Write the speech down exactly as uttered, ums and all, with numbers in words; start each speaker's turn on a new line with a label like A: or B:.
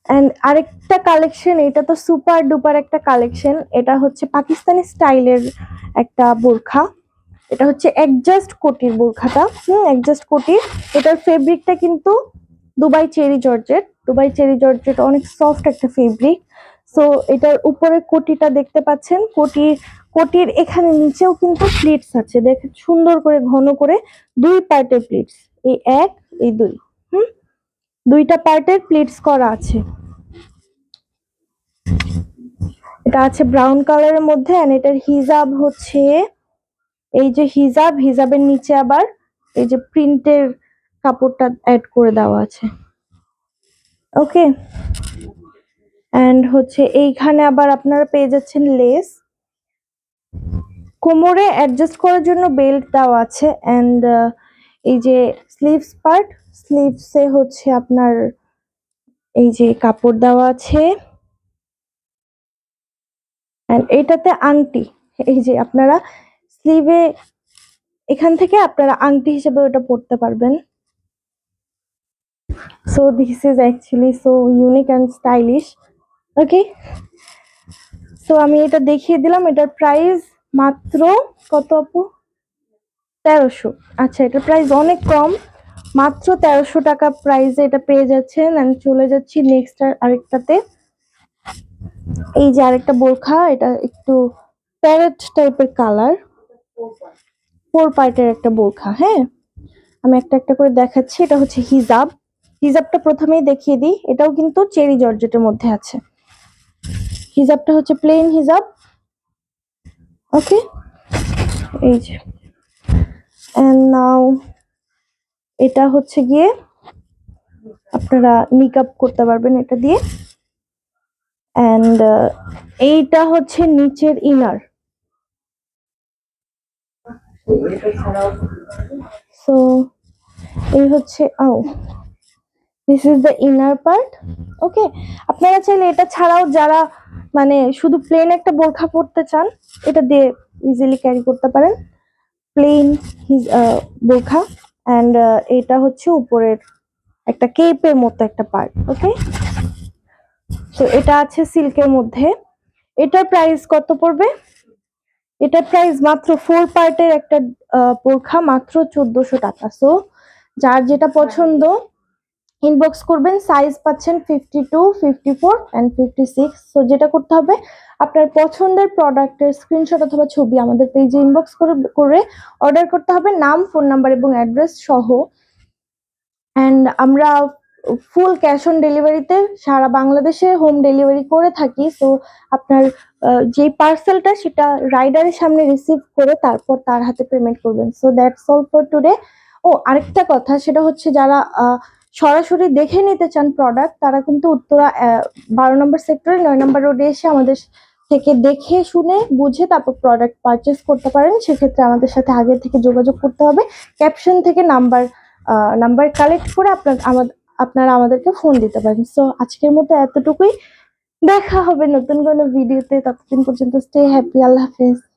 A: And আরেকটা collection, এটা তো সুপার ডুপার একটা কালেকশন, এটা হচ্ছে পাকিস্তানি স্টাইলের একটা বোরখা। এটা হচ্ছে অ্যাডজাস্ট কোটির বোরখাটা, হুম অ্যাডজাস্ট কোটির। এটার ফেব্রিকটা কিন্তু Dubai cherry georgette. Dubai cherry georgette অনেক সফট একটা ফেব্রিক। সো এটার উপরে কোটিটা দেখতে পাচ্ছেন, কোটির কোটির এখানে নিচেও কিন্তু প্লিটস আছে, দেখেন সুন্দর করে ঘন করে দুই পার্টের প্লিটস, এই এক এই দুই, হুম দুইটা পার্টের প্লিটস করা আছে। এটা আছে ব্রাউন কালারের মধ্যে, এন্ড এটার হিজাব হচ্ছে এই যে হিজাব, হিজাবের নিচে আবার এই যে প্রিন্টের কাপড়টা অ্যাড করে দেওয়া আছে। ওকে, এন্ড হচ্ছে এইখানে আবার আপনারা পেয়ে যাচ্ছেন লেস, কোমরে অ্যাডজাস্ট করার জন্য বেল্ট দেওয়া আছে, এন্ড এই যে স্লিভস পার্ট, স্লিভসে হচ্ছে আপনার এই যে কাপড় দেওয়া আছে, এন্ড এইটাতে আংটি, এই যে আপনারা স্লিভে এখান থেকে আপনারা আংটি হিসেবে ওটা পরতে পারবেন। So this is actually so unique and stylish. Okay, so আমি এটা দেখিয়ে দিলাম। এটার প্রাইস মাত্র কত আপু? তেরোশো। আচ্ছা, এটার প্রাইস অনেক কম, মাত্র তেরোশো টাকা প্রাইসে এটা পেয়ে যাচ্ছেন। আমি চলে যাচ্ছি নেক্সট আরেকটাতে। এই যে আরেকটা বোরখা, এটা একটু প্যারেট টাইপের কালার, ফোর পার্টের একটা বোরখা। হ্যাঁ, আমি একটা একটা করে দেখাচ্ছি। এটা হচ্ছে হিজাব, হিজাবটা প্রথমেই দেখিয়ে দিই। এটাও কিন্তু চেরি জর্জেটের মধ্যে আছে। হিজাবটা হচ্ছে প্লেন হিজাব। ওকে, এই যে এন্ড নাও এটা হচ্ছে গিয়ে আপনারা নিকাব করতে পারবেন এটা দিয়ে। এন্ড এইটা হচ্ছে নিচের ইনার। সো এই হচ্ছে ও this is the inner part. Okay, আপনারা চাইলে এটা ছাড়াও যারা মানে শুধু প্লেন একটা বোরখা পরতে চান, এটা দিয়ে ইজিলি ক্যারি করতে পারেন, প্লেন বোরখা। এন্ড এটা হচ্ছে উপরের একটা কেপের মতো একটা পার্ট। ওকে, তো এটা আছে সিল্কের মধ্যে। এটার প্রাইস কত পড়বে? এটার প্রাইস মাত্র ফোর পার্টের একটা বোরখা, মাত্র চোদ্দশো টাকা। সো যার যেটা পছন্দ ইনবক্স করবেন। সাইজ পাচ্ছেন fifty two, fifty four and fifty six. So যেটা করতে হবে, আপনার পছন্দের প্রোডাক্টের স্ক্রিনশট অথবা ছবি আমাদের পেজে ইনবক্স করে অর্ডার করতে হবে, নাম, ফোন নাম্বার এবং অ্যাড্রেস সহ। এন্ড আমরা ফুল ক্যাশ অন ডেলিভারিতে সারা বাংলাদেশে হোম ডেলিভারি করে থাকি। সো আপনার যে পার্সেলটা সেটা রাইডারের সামনে রিসিভ করে তারপর তার হাতে পেমেন্ট করবেন। So that's all for today. ও আরেকটা কথা, সেটা হচ্ছে যারা সরাসরি দেখে নিতে চান প্রোডাক্ট, তারা কিন্তু উত্তরা বারো নম্বর সেক্টরে নয় নম্বর রোডে এসে আমাদের থেকে দেখে শুনে বুঝে তারপর প্রোডাক্ট পারচেস করতে পারেন। সেক্ষেত্রে আমাদের সাথে আগে থেকে যোগাযোগ করতে হবে, ক্যাপশন থেকে নাম্বার নাম্বার কালেক্ট করে আপনার আপনারা আমাদেরকে ফোন দিতে পারেন। সো আজকের মতো এতটুকুই, দেখা হবে নতুন কোনো ভিডিওতে। ততদিন পর্যন্ত স্টে হ্যাপি, আল্লাহ হাফেজ।